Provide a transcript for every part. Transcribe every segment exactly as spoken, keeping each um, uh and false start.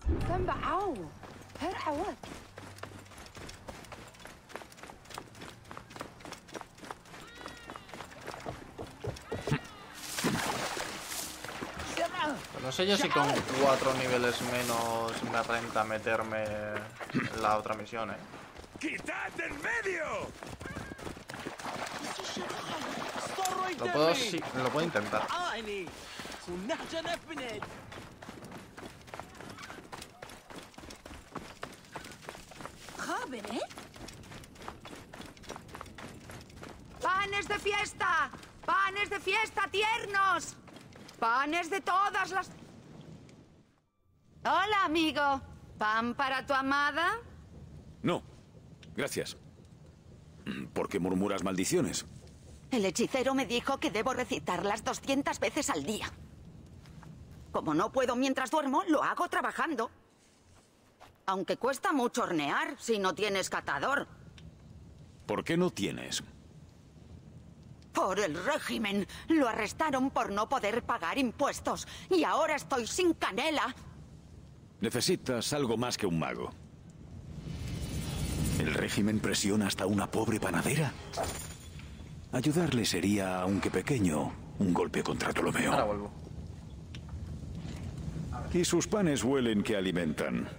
No sé yo si con cuatro niveles menos me renta meterme en la otra misión, eh. ¡Quitad del medio! Lo puedo, sí, lo puedo intentar. ¡Panes de fiesta! ¡Panes de fiesta tiernos! ¡Panes de todas las... Hola, amigo. ¿Pan para tu amada? No, gracias. ¿Por qué murmuras maldiciones? El hechicero me dijo que debo recitarlas doscientas veces al día. Como no puedo mientras duermo, lo hago trabajando. Aunque cuesta mucho hornear si no tienes catador. ¿Por qué no tienes? Por el régimen. Lo arrestaron por no poder pagar impuestos. Y ahora estoy sin canela. Necesitas algo más que un mago. ¿El régimen presiona hasta una pobre panadera? Ayudarle sería, aunque pequeño, un golpe contra Ptolomeo. Ahora vuelvo. Y sus panes huelen que alimentan.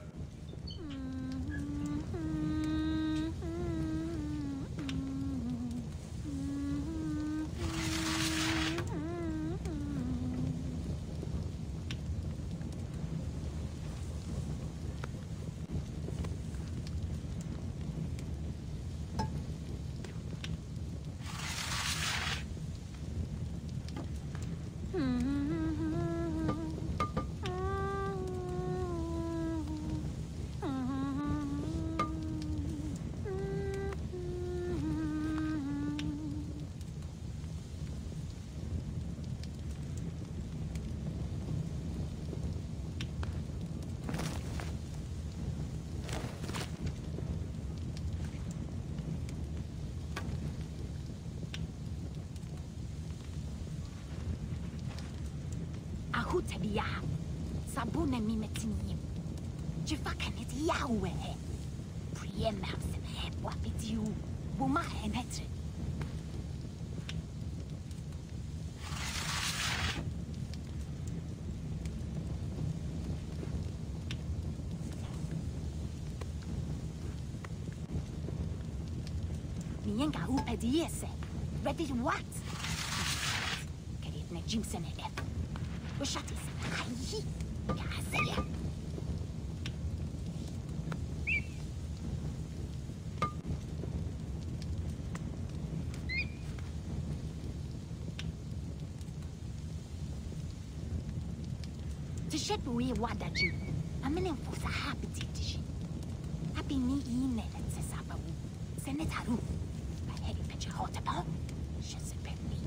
Ahutabiya, sabunen mimetinium. Jifakanet Yahweh. Priemhamsen hebwapidiu, bumahenetre. Nienga upediese. Ready to what? Kerit ne jimsen ef. Ushatis. Ayi. Kasaya. Tishetui wadaji. Amenen fusa habiti tishi. Happy ni ine setsabawu. Senetaru. Baheri pecha hotapa. Shesepemi.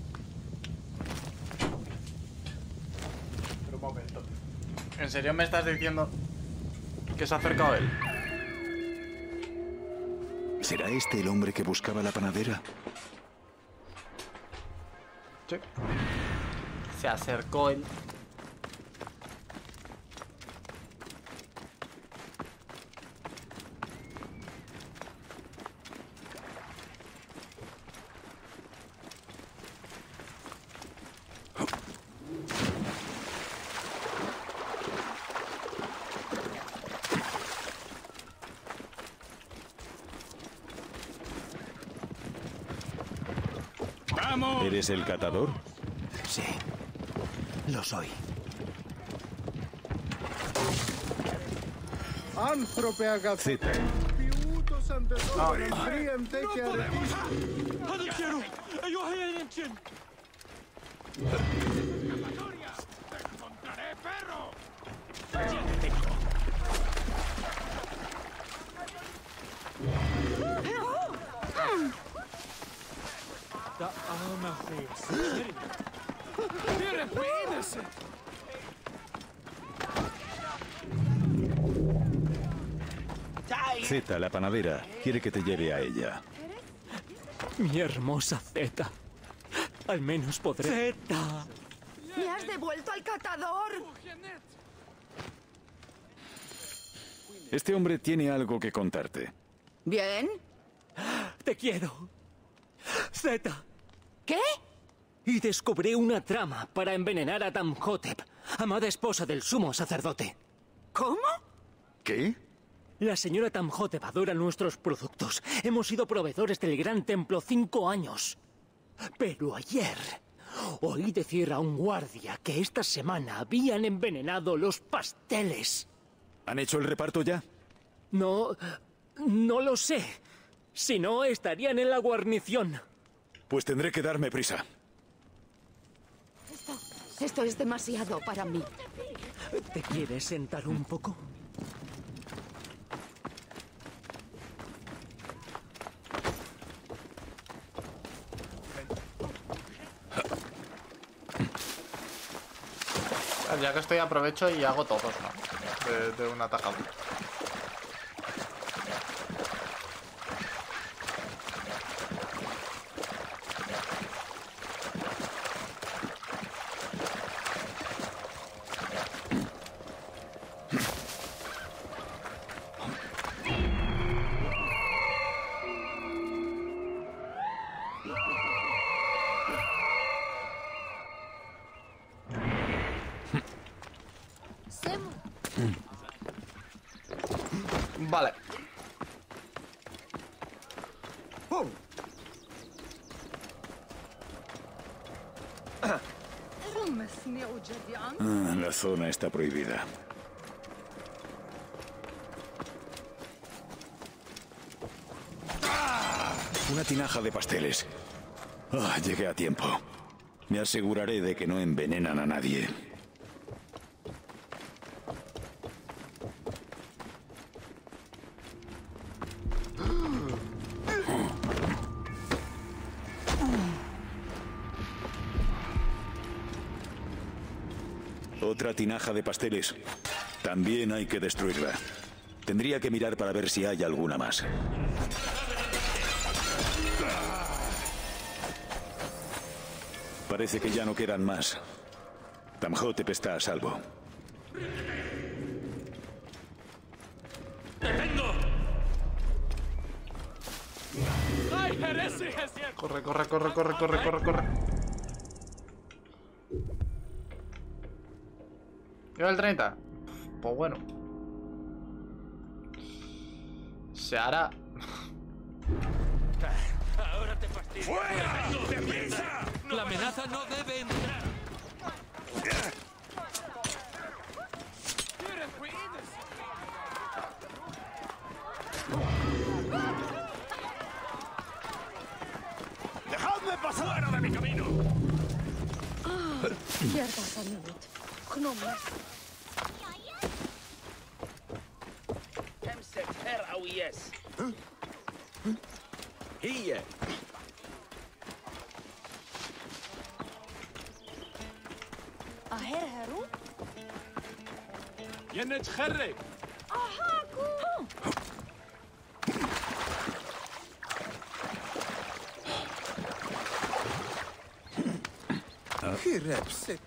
Pero un momento. ¿En serio me estás diciendo que se ha acercado él? ¿Será este el hombre que buscaba la panadera? Sí. Se acercó él. ¿Eres el catador? Sí, lo soy. Zeta. Zeta, la panadera, quiere que te lleve a ella. Mi hermosa Zeta. Al menos podré... ¡Zeta! ¡Me has devuelto al catador! Este hombre tiene algo que contarte. ¿Bien? Te quiero. Zeta. ¿Qué? Y descubrí una trama para envenenar a Tamhotep, amada esposa del sumo sacerdote. ¿Cómo? ¿Qué? La señora Tamhotep adora nuestros productos. Hemos sido proveedores del gran templo cinco años. Pero ayer oí decir a un guardia que esta semana habían envenenado los pasteles. ¿Han hecho el reparto ya? No... no lo sé. Si no, estarían en la guarnición. Pues tendré que darme prisa. Esto, esto es demasiado para mí. ¿Te quieres sentar un poco? Ya que estoy, aprovecho y hago todos, ¿no? De, de una tajada. Vale. Ah, la zona está prohibida. Una tinaja de pasteles. Ah, llegué a tiempo. Me aseguraré de que no envenenan a nadie. Otra tinaja de pasteles. También hay que destruirla. Tendría que mirar para ver si hay alguna más. Parece que ya no quedan más. Tamhotep está a salvo. Corre, corre, corre, corre, corre, corre, corre. ¿Lleva el treinta? Pues bueno. Se hará. Ahora te fastidio. ¡Fuera! ¡Deprisa! La amenaza no debe entrar. ¡Dejadme pasar! ¡Fuera de mi camino! هي أهير هارون؟ ينتخرج Kirepsit.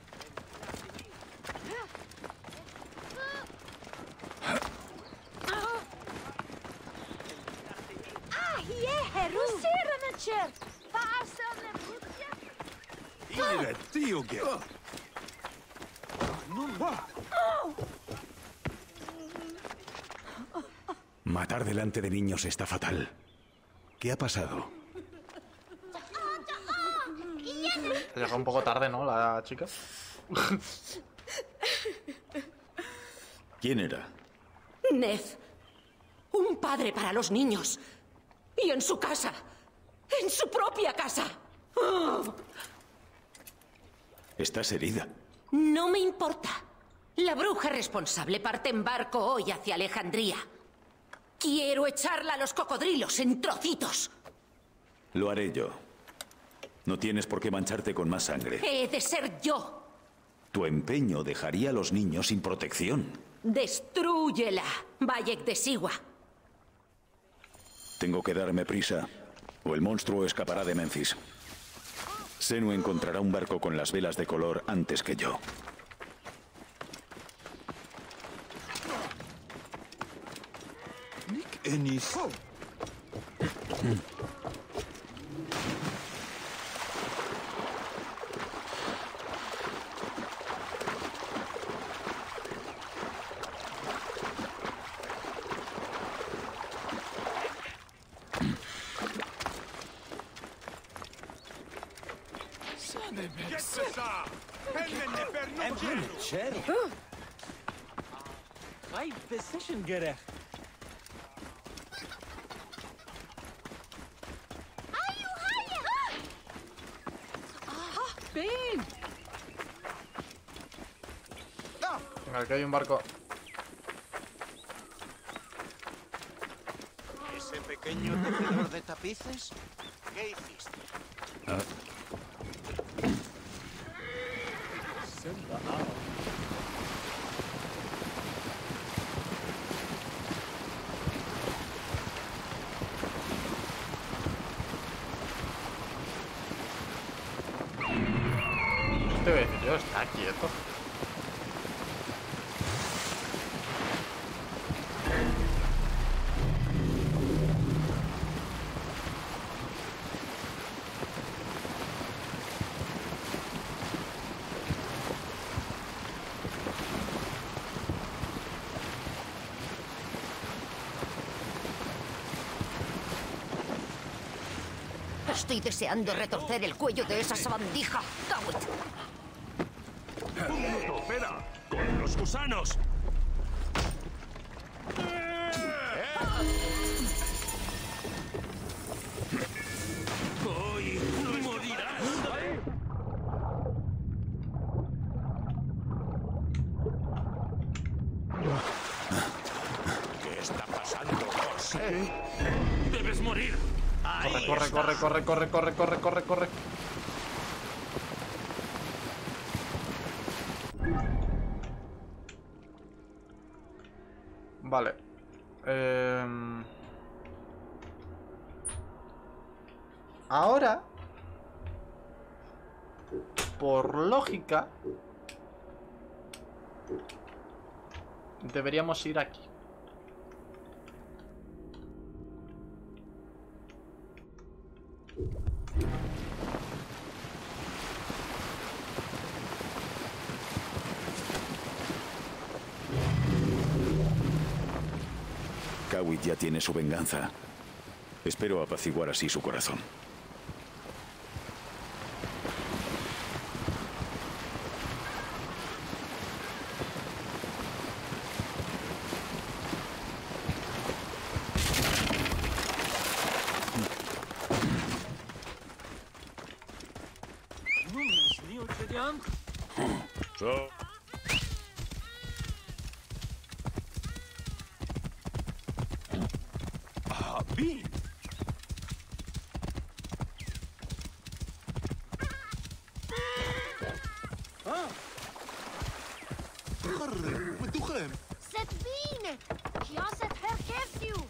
آه يا هارون سير نتشر فعصر نبوتيا Ile tiuge. Matar delante de niños está fatal. ¿Qué ha pasado? Llegó un poco tarde, ¿no? La chica. ¿Quién era? Nef. Un padre para los niños. Y en su casa. En su propia casa. Oh. Estás herida. No me importa. La bruja responsable parte en barco hoy hacia Alejandría. Quiero echarla a los cocodrilos en trocitos. Lo haré yo. No tienes por qué mancharte con más sangre. He de ser yo. Tu empeño dejaría a los niños sin protección. Destrúyela, Bayek de Siwa. Tengo que darme prisa, o el monstruo escapará de Memphis. Senu encontrará un barco con las velas de color antes que yo. Ennis. Ay, position gerecht. Venga, aquí hay un barco. ¿Ese pequeño tejedor de tapices? ¿Qué hiciste? Este vecino está quieto. Estoy deseando retorcer el cuello de esa sabandija. Gawit. ¡Un minuto, espera! ¡Con los gusanos! ¡Hoy morirás! ¿Qué está pasando, José? ¡Debes morir! Corre, corre, corre, corre, corre, corre, corre, corre, corre. Vale. Eh... Ahora, por lógica, deberíamos ir aquí. Gawit ya tiene su venganza. Espero apaciguar así su corazón. So. Ah, bien. Zet bine! Ja, zet herkeft u!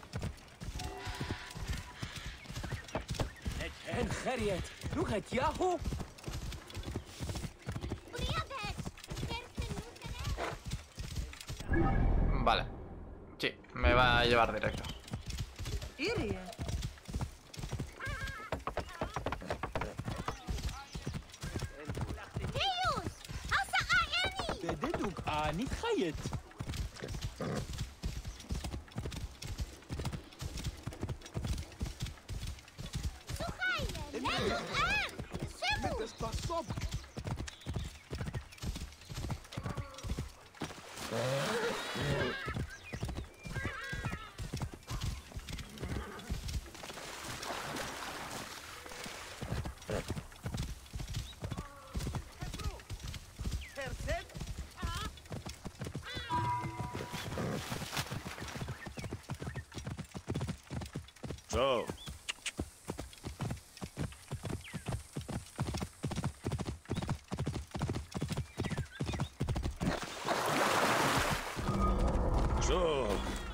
En Harriet, nu het Yahoo. Vale. Sí, me va a llevar directo. Heus! Hassa a Annie! Dit doe ik aan, niet Harriet. Sugaile! Net aan! Simmel! Zo. Zo.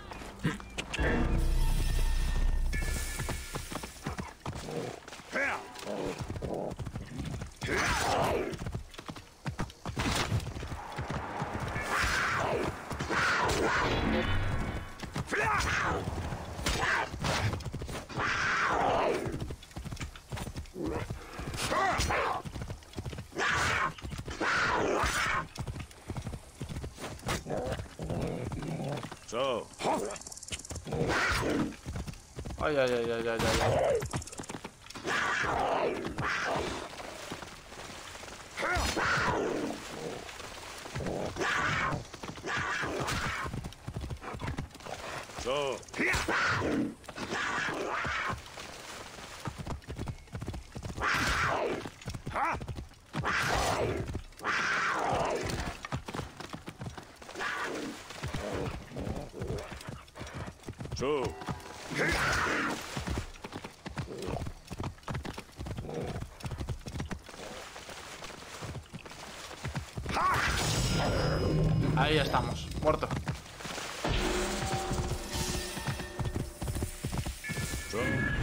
Her. So. Ay, ay, ay, ay, ay, ay. So. So. Ahí estamos, muerto. So.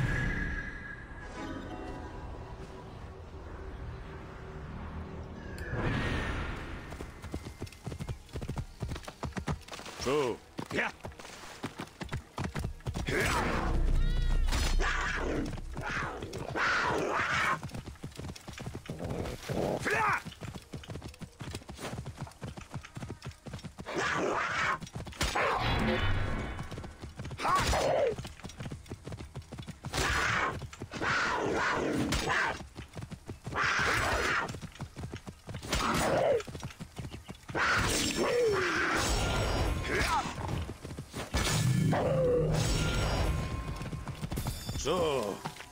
So. Yeah. So.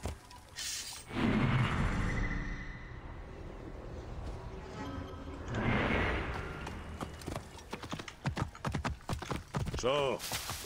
So.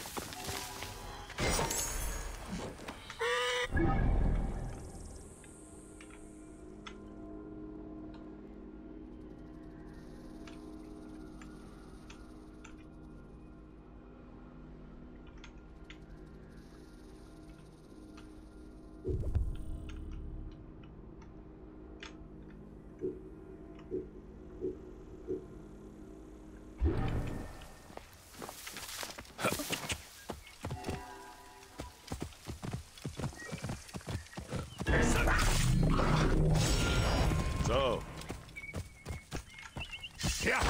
So. Yeah.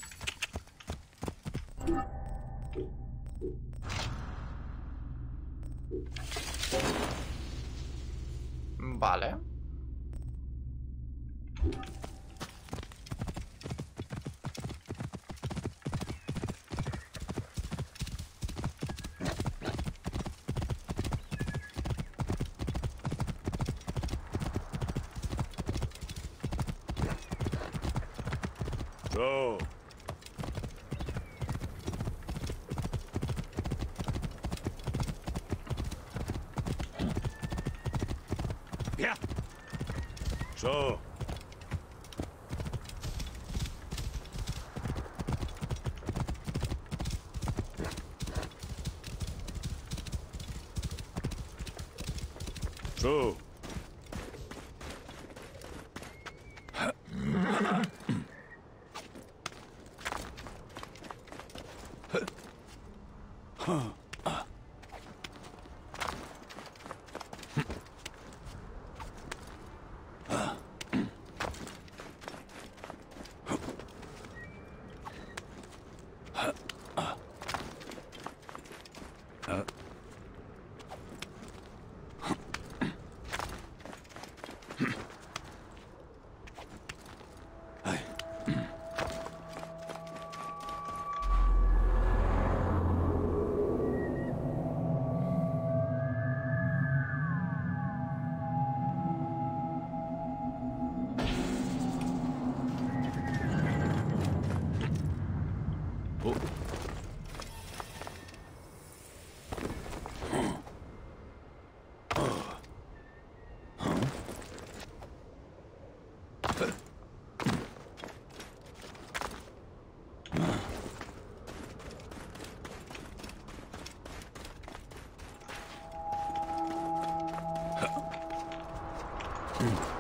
Vale. So. Yeah. So. So. Hmm.